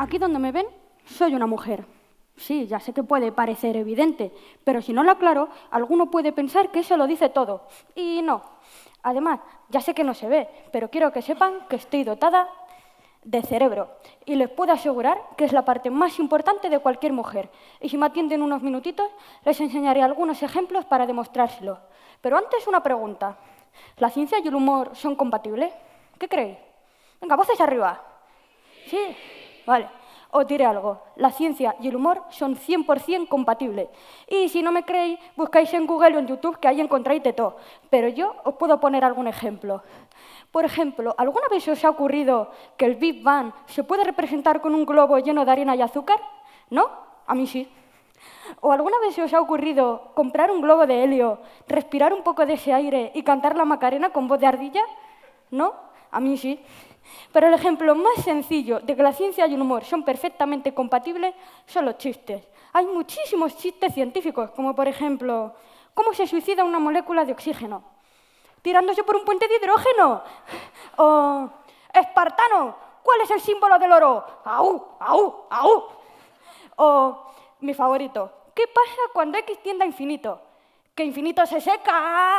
Aquí donde me ven, soy una mujer. Sí, ya sé que puede parecer evidente, pero si no lo aclaro, alguno puede pensar que eso lo dice todo. Y no. Además, ya sé que no se ve, pero quiero que sepan que estoy dotada de cerebro. Y les puedo asegurar que es la parte más importante de cualquier mujer. Y si me atienden unos minutitos, les enseñaré algunos ejemplos para demostrárselo. Pero antes una pregunta. ¿La ciencia y el humor son compatibles? ¿Qué creéis? Venga, voces arriba. ¿Sí? Vale. Os diré algo. La ciencia y el humor son 100% compatibles. Y si no me creéis, buscáis en Google o en YouTube que ahí encontráis de todo. Pero yo os puedo poner algún ejemplo. Por ejemplo, ¿alguna vez os ha ocurrido que el Big Bang se puede representar con un globo lleno de arena y azúcar? ¿No? A mí sí. ¿O alguna vez os ha ocurrido comprar un globo de helio, respirar un poco de ese aire y cantar la Macarena con voz de ardilla? ¿No? A mí sí. Pero el ejemplo más sencillo de que la ciencia y el humor son perfectamente compatibles son los chistes. Hay muchísimos chistes científicos, como por ejemplo, ¿cómo se suicida una molécula de oxígeno? Tirándose por un puente de hidrógeno. O, espartano, ¿cuál es el símbolo del oro? ¡Au, au, au! O, mi favorito, ¿qué pasa cuando X tiende a infinito? ¡Que infinito se seca!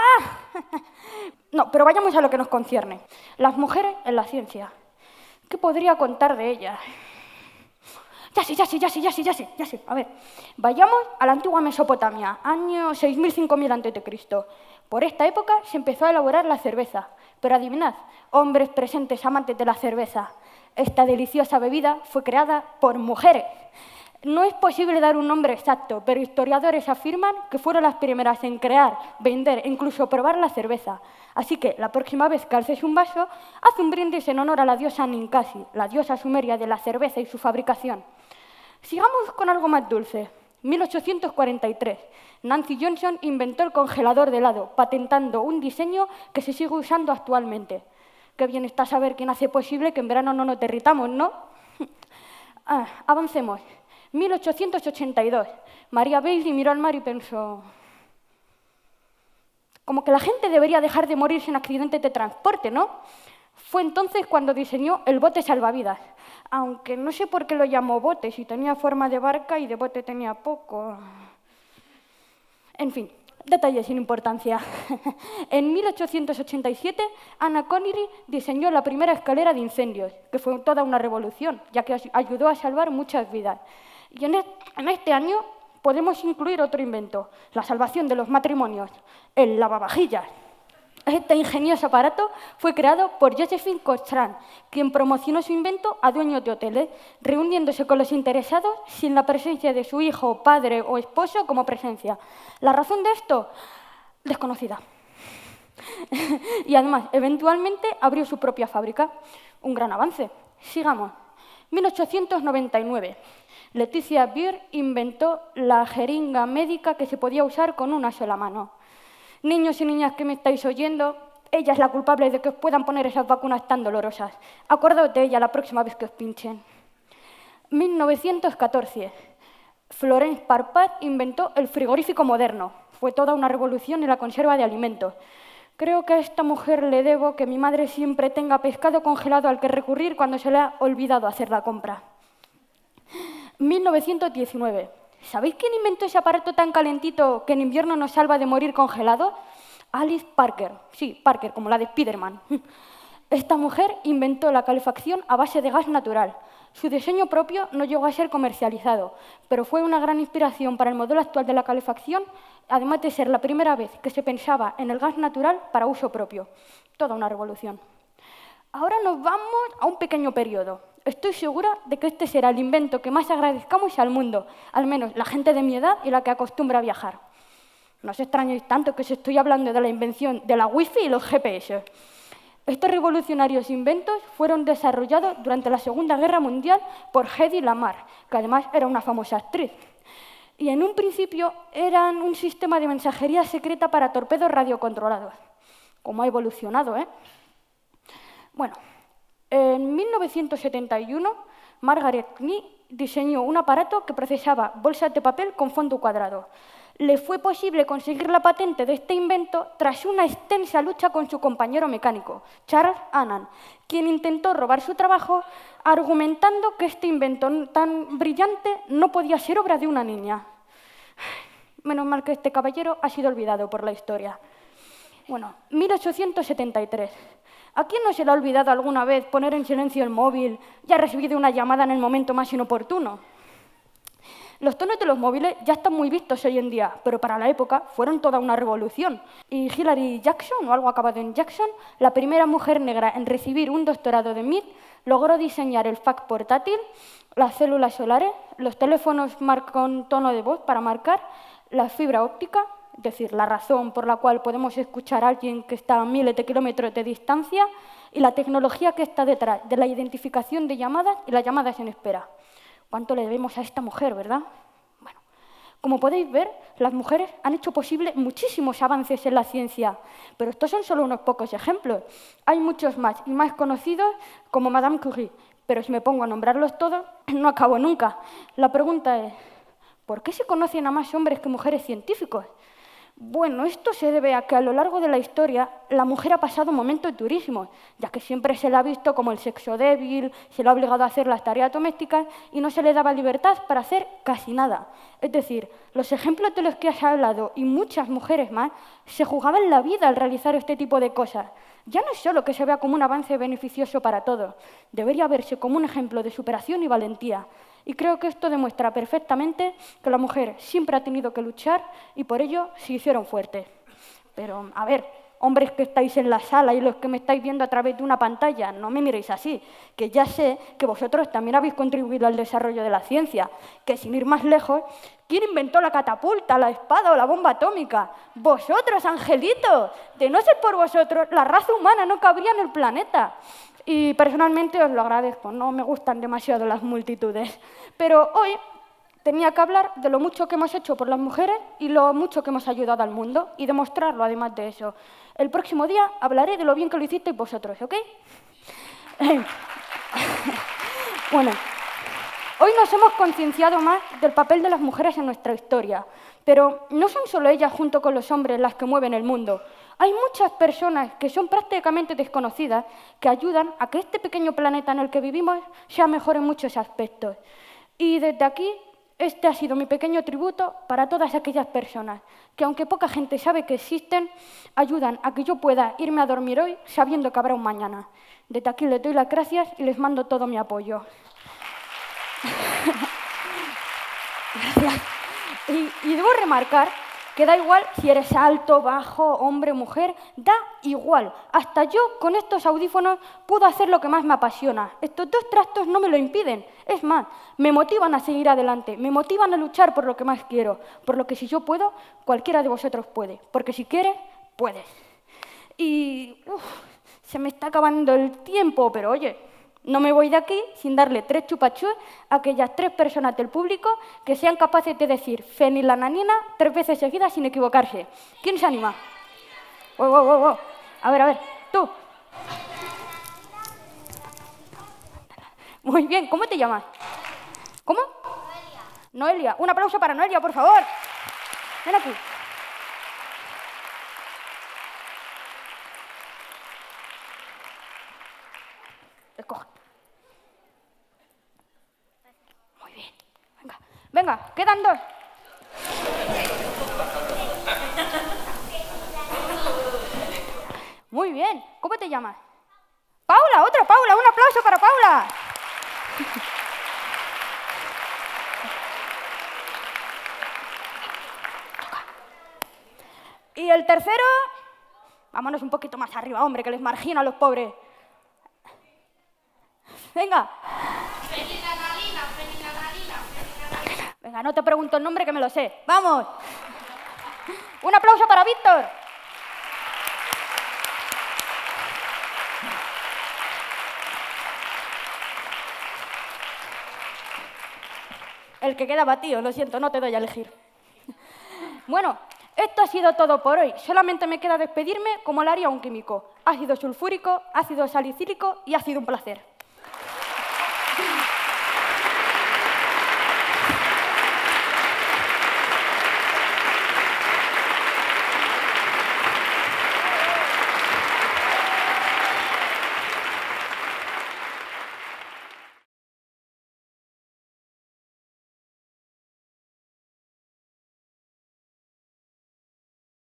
No, pero vayamos a lo que nos concierne. Las mujeres en la ciencia. ¿Qué podría contar de ellas? Ya sé. A ver, vayamos a la antigua Mesopotamia, año 6000-5000 a.C. Por esta época se empezó a elaborar la cerveza. Pero adivinad, hombres presentes amantes de la cerveza, esta deliciosa bebida fue creada por mujeres. No es posible dar un nombre exacto, pero historiadores afirman que fueron las primeras en crear, vender e incluso probar la cerveza. Así que la próxima vez que alces un vaso, haz un brindis en honor a la diosa Ninkasi, la diosa sumeria de la cerveza y su fabricación. Sigamos con algo más dulce. 1843. Nancy Johnson inventó el congelador de helado, patentando un diseño que se sigue usando actualmente. Qué bien está saber quién hace posible que en verano no nos derritamos, ¿no? Avancemos. 1882. María Bailey miró al mar y pensó, como que la gente debería dejar de morirse en accidentes de transporte, ¿no? Fue entonces cuando diseñó el bote salvavidas, aunque no sé por qué lo llamó bote, si tenía forma de barca y de bote tenía poco. En fin, detalles sin importancia. En 1887, Anna Connery diseñó la primera escalera de incendios, que fue toda una revolución, ya que ayudó a salvar muchas vidas. Y en este año podemos incluir otro invento, la salvación de los matrimonios, el lavavajillas. Este ingenioso aparato fue creado por Josephine Cochrane, quien promocionó su invento a dueños de hoteles, reuniéndose con los interesados sin la presencia de su hijo, padre o esposo como presencia. La razón de esto, desconocida. Y además, eventualmente abrió su propia fábrica. Un gran avance. Sigamos. 1899. Leticia Beer inventó la jeringa médica que se podía usar con una sola mano. Niños y niñas que me estáis oyendo, ella es la culpable de que os puedan poner esas vacunas tan dolorosas. Acordaos de ella la próxima vez que os pinchen. 1914. Florence Parpar inventó el frigorífico moderno. Fue toda una revolución en la conserva de alimentos. Creo que a esta mujer le debo que mi madre siempre tenga pescado congelado al que recurrir cuando se le ha olvidado hacer la compra. 1919. ¿Sabéis quién inventó ese aparato tan calentito que en invierno nos salva de morir congelados? Alice Parker. Sí, Parker, como la de Spiderman. Esta mujer inventó la calefacción a base de gas natural. Su diseño propio no llegó a ser comercializado, pero fue una gran inspiración para el modelo actual de la calefacción, además de ser la primera vez que se pensaba en el gas natural para uso propio. Toda una revolución. Ahora nos vamos a un pequeño periodo. Estoy segura de que este será el invento que más agradezcamos al mundo, al menos la gente de mi edad y la que acostumbra a viajar. No os extrañéis tanto que os estoy hablando de la invención de la Wi-Fi y los GPS. Estos revolucionarios inventos fueron desarrollados durante la Segunda Guerra Mundial por Hedy Lamarr, que además era una famosa actriz. Y en un principio eran un sistema de mensajería secreta para torpedos radiocontrolados. ¿Cómo ha evolucionado, eh? Bueno, en 1971, Margaret Knight diseñó un aparato que procesaba bolsas de papel con fondo cuadrado. Le fue posible conseguir la patente de este invento tras una extensa lucha con su compañero mecánico, Charles Annan, quien intentó robar su trabajo argumentando que este invento tan brillante no podía ser obra de una niña. Menos mal que este caballero ha sido olvidado por la historia. Bueno, 1873. ¿A quién no se le ha olvidado alguna vez poner en silencio el móvil y ha recibido una llamada en el momento más inoportuno? Los tonos de los móviles ya están muy vistos hoy en día, pero para la época fueron toda una revolución. Y Hillary Jackson, o algo acabado en Jackson, la primera mujer negra en recibir un doctorado de MIT, logró diseñar el fax portátil, las células solares, los teléfonos con tono de voz para marcar, la fibra óptica, es decir, la razón por la cual podemos escuchar a alguien que está a miles de kilómetros de distancia, y la tecnología que está detrás de la identificación de llamadas y las llamadas en espera. ¿Cuánto le debemos a esta mujer, verdad? Bueno, como podéis ver, las mujeres han hecho posible muchísimos avances en la ciencia, pero estos son solo unos pocos ejemplos. Hay muchos más, y más conocidos como Madame Curie, pero si me pongo a nombrarlos todos, no acabo nunca. La pregunta es, ¿por qué se conocen a más hombres que mujeres científicos? Bueno, esto se debe a que a lo largo de la historia la mujer ha pasado momentos durísimos, ya que siempre se la ha visto como el sexo débil, se le ha obligado a hacer las tareas domésticas y no se le daba libertad para hacer casi nada. Es decir, los ejemplos de los que has hablado y muchas mujeres más se jugaban la vida al realizar este tipo de cosas. Ya no es solo que se vea como un avance beneficioso para todos, debería verse como un ejemplo de superación y valentía. Y creo que esto demuestra perfectamente que la mujer siempre ha tenido que luchar y por ello se hicieron fuertes. Pero, a ver, hombres que estáis en la sala y los que me estáis viendo a través de una pantalla, no me miréis así, que ya sé que vosotros también habéis contribuido al desarrollo de la ciencia, que sin ir más lejos, ¿quién inventó la catapulta, la espada o la bomba atómica? ¡Vosotros, angelitos! De no ser por vosotros, la raza humana no cabría en el planeta. Y personalmente os lo agradezco, no me gustan demasiado las multitudes. Pero hoy tenía que hablar de lo mucho que hemos hecho por las mujeres y lo mucho que hemos ayudado al mundo y demostrarlo además de eso. El próximo día hablaré de lo bien que lo hicisteis vosotros, ¿ok? Bueno, hoy nos hemos concienciado más del papel de las mujeres en nuestra historia, pero no son solo ellas junto con los hombres las que mueven el mundo. Hay muchas personas que son prácticamente desconocidas que ayudan a que este pequeño planeta en el que vivimos sea mejor en muchos aspectos. Y desde aquí, este ha sido mi pequeño tributo para todas aquellas personas que, aunque poca gente sabe que existen, ayudan a que yo pueda irme a dormir hoy sabiendo que habrá un mañana. Desde aquí les doy las gracias y les mando todo mi apoyo. Gracias. Y debo remarcar que da igual si eres alto, bajo, hombre, mujer, da igual. Hasta yo, con estos audífonos, puedo hacer lo que más me apasiona. Estos dos trastos no me lo impiden. Es más, me motivan a seguir adelante, me motivan a luchar por lo que más quiero. Por lo que si yo puedo, cualquiera de vosotros puede. Porque si quieres, puedes. Y se me está acabando el tiempo, pero oye, no me voy de aquí sin darle 3 chupachús a aquellas 3 personas del público que sean capaces de decir fenilananina 3 veces seguidas sin equivocarse. ¿Quién se anima? Wow. A ver, tú. Muy bien, ¿cómo te llamas? ¿Cómo? Noelia. Un aplauso para Noelia, por favor. Ven aquí. Escoge. Muy bien. Venga, quedan 2. Muy bien. ¿Cómo te llamas? Paula, otra Paula. Un aplauso para Paula. Y el tercero, vámonos un poquito más arriba, hombre, que les margina a los pobres. Venga. Venga, no te pregunto el nombre que me lo sé. ¡Vamos! Un aplauso para Víctor. El que queda batido, lo siento, no te doy a elegir. Bueno, esto ha sido todo por hoy. Solamente me queda despedirme como lo haría un químico. Ácido sulfúrico, ácido salicílico y ha sido un placer.